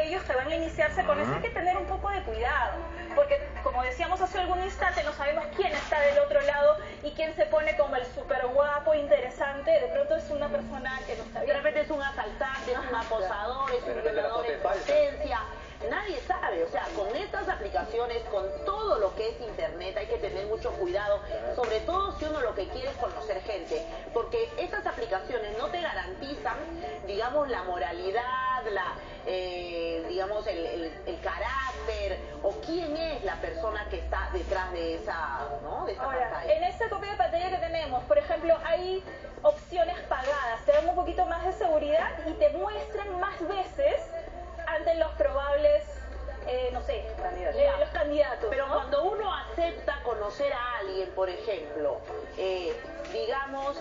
aquellos que van a iniciarse con eso hay que tener un poco de cuidado, porque como decíamos hace algún instante, no sabemos quién está del otro lado y quién se pone como el súper guapo, interesante, de pronto es una persona que no está bien. De repente es un asaltante, es un acosador, es un violador en potencia. Nadie sabe, o sea, con estas aplicaciones, con todo lo que es internet, hay que tener mucho cuidado, sobre todo si uno lo que quiere es conocer gente, porque estas aplicaciones no te garantizan, digamos, la moralidad, digamos, el carácter, o quién es la persona que está detrás de esa, ¿no? De esa pantalla. En esta copia de pantalla que tenemos, por ejemplo, hay opciones pagadas, te dan un poquito más de seguridad y te muestran más veces ante los probables, no sé, los candidatos. Pero ¿no? cuando uno acepta conocer a alguien, por ejemplo, digamos,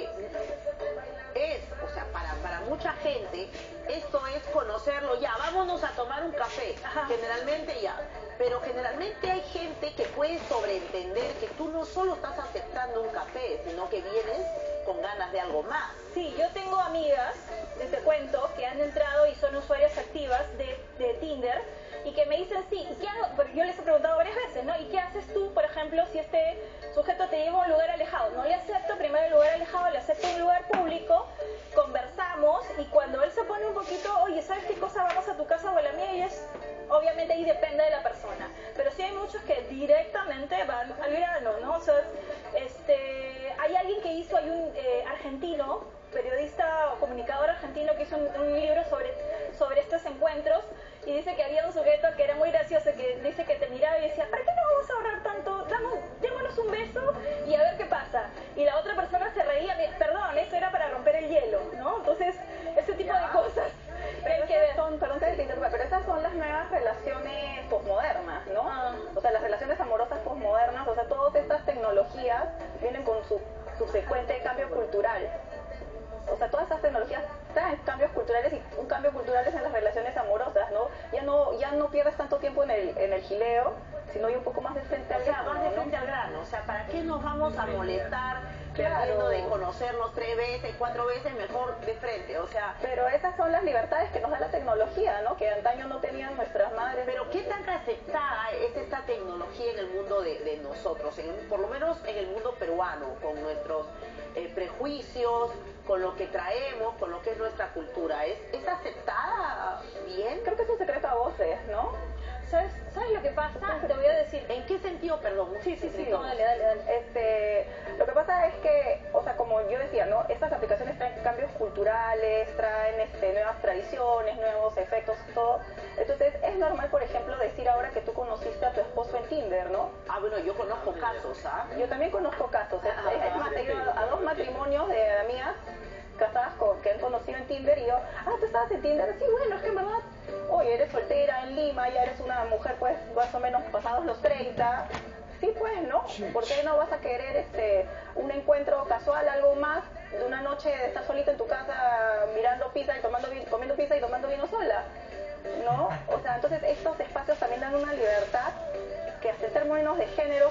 o sea, para mucha gente, esto es conocerlo ya, vámonos a tomar un café, generalmente ya. Pero generalmente hay gente que puede sobreentender que tú no solo estás aceptando un café, sino que vienes con ganas de algo más. Sí, yo tengo amigas, te cuento, que han entrado y son usuarias activas de Tinder y que me dicen, sí, ¿y qué hago? Porque yo les he preguntado varias veces, ¿no? ¿Y qué haces tú, por ejemplo, si este sujeto te lleva a un lugar alejado? No le acepto primero el lugar alejado, le acepto un lugar público, conversamos y cuando él se pone un poquito, oye, ¿sabes qué cosa? Vamos a tu casa o a la mía, y es, obviamente ahí depende de la persona. Pero sí hay muchos que directamente van al grano, ¿no? O sea, hay alguien que hizo, hay un argentino, periodista o comunicador argentino que hizo un libro sobre estos encuentros y dice que había un sujeto que era muy gracioso, que dice que te miraba y decía, ¿para qué nos vamos a ahorrar tanto? Démonos un beso y a ver qué pasa. Y la otra persona se reía, perdón, eso era para romper el hielo, ¿no? Entonces, ese tipo de cosas que hay que ver. Perdón que te interrumpa, pero esas son las nuevas relaciones posmodernas, ¿no? O sea, las relaciones amorosas posmodernas, o sea, todas estas tecnologías vienen con su subsecuente cambio cultural. O sea, todas estas tecnologías traen cambios culturales y un cambio cultural es en las relaciones amorosas, ¿no? Ya no pierdes tanto tiempo en el gileo, sino hay un poco más de frente al grano. Más de frente al grano, o sea, ¿para qué nos vamos a molestar perdiendo de conocernos 3 veces, 4 veces, mejor de frente? O sea, pero esas son las libertades que nos da la tecnología, ¿no? Que antaño no tenían nuestras madres. Pero ¿qué tan aceptada es esta tecnología en el mundo de nosotros? Por lo menos en el mundo peruano, con nuestros prejuicios, con lo que traemos, con lo que es nuestra cultura. ¿Es aceptada bien? Creo que es un secreto a voces, ¿no? ¿Sabes lo que pasa? Te voy a decir. ¿En qué sentido, perdón? Sí. No, dale. Lo que pasa es que, o sea, como yo decía, ¿no? Estas aplicaciones traen cambios culturales, traen nuevas tradiciones, nuevos efectos, todo. Entonces, es normal, por ejemplo, decir ahora que tú conociste a tu esposo en Tinder, ¿no? Ah, bueno, yo conozco casos, ¿ah? Yo también conozco casos. Es más, he ido a 2 matrimonios de amigas casadas que han conocido en Tinder y yo, tú estabas en Tinder, sí, bueno, es que en verdad, oye, eres soltera en Lima, ya eres una mujer pues más o menos pasados los 30, sí pues, ¿no? ¿Por qué no vas a querer un encuentro casual, algo más, de una noche de estar solita en tu casa mirando pizza y comiendo pizza y tomando vino sola? ¿No? O sea, entonces estos espacios también dan una libertad que hasta en términos de género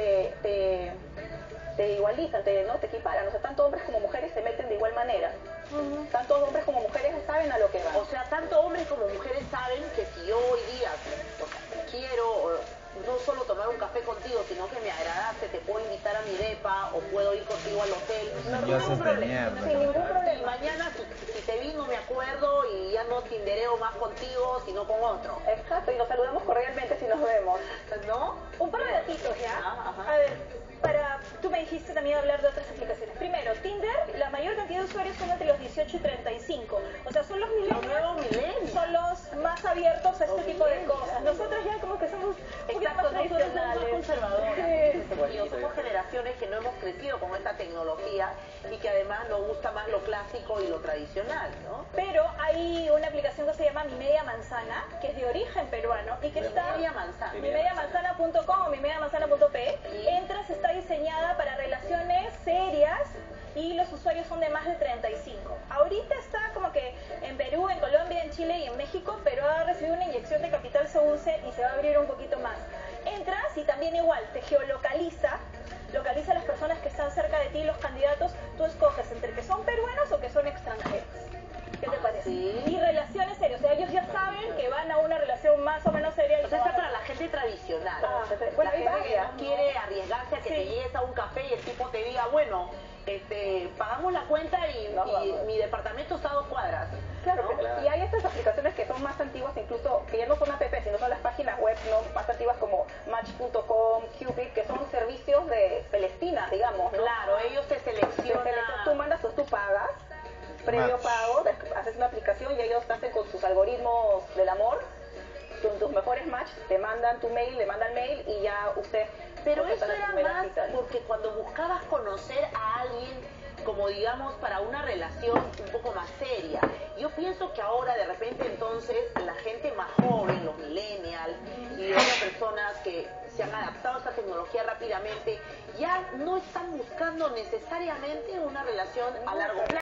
te igualizan, te equiparan, o sea, tanto hombres como mujeres se meten de igual manera. Tanto hombres como mujeres saben a lo que van. O sea, tanto hombres como mujeres saben que si yo hoy día quiero no solo tomar un café contigo, sino que me agradaste, te puedo invitar a mi depa o puedo ir contigo al hotel. Sin ningún problema. Sin ningún problema. Y mañana si te vi no me acuerdo y ya no tindereo más contigo, sino con otro. Exacto, y nos saludamos cordialmente si nos vemos. ¿No? Un par de datitos, ¿ya? A ver, tú me dijiste también hablar de otras aplicaciones. Primero, Tinder, la mayor cantidad de usuarios son entre los 18 y 35. O sea, son los millennials, son los más abiertos a este tipo de cosas. Nosotros ya como que somos más tradicionales, más conservadores. Sí. Somos generaciones que no hemos crecido con esta tecnología y que además nos gusta más lo clásico y lo tradicional, ¿no? Pero hay una aplicación que se llama Mi Media Manzana, que es de origen peruano y que está... mimediamanzana.com o mimediamanzana.p. Entras, está diseñada para relaciones serias y los usuarios son de más de 35. Ahorita está como que en Perú, en Colombia, en Chile y en México, pero ha recibido una inyección de capital Seunce y se va a abrir un poquito más. Entras y también igual te geolocaliza, localiza a las personas que están cerca de ti, los candidatos, tú escoges entre que son peruanos o que son extranjeros. ¿Qué te parece? ¿Sí? Y relaciones serias, o sea, ellos ya saben que van a que te llegues a un café y el tipo te diga, bueno, pagamos la cuenta y mi departamento está a 2 cuadras. Claro, ¿no? claro, y hay estas aplicaciones que son más antiguas, incluso que ya no son apps, sino son las páginas web, ¿no?, más antiguas como Match.com, Cupid, que son servicios de Celestina, digamos, ¿no? Claro, ellos te seleccionan. Tú mandas o tú pagas, previo pago, haces una aplicación y ellos te hacen con sus algoritmos del amor, con tus mejores match, te mandan tu mail, le mandan mail y ya usted... Pero eso era más porque cuando buscabas conocer a alguien, como digamos, para una relación un poco más seria. Yo pienso que ahora de repente entonces la gente más joven, los millennials y otras personas que se han adaptado a esta tecnología rápidamente, ya no están buscando necesariamente una relación a largo plazo.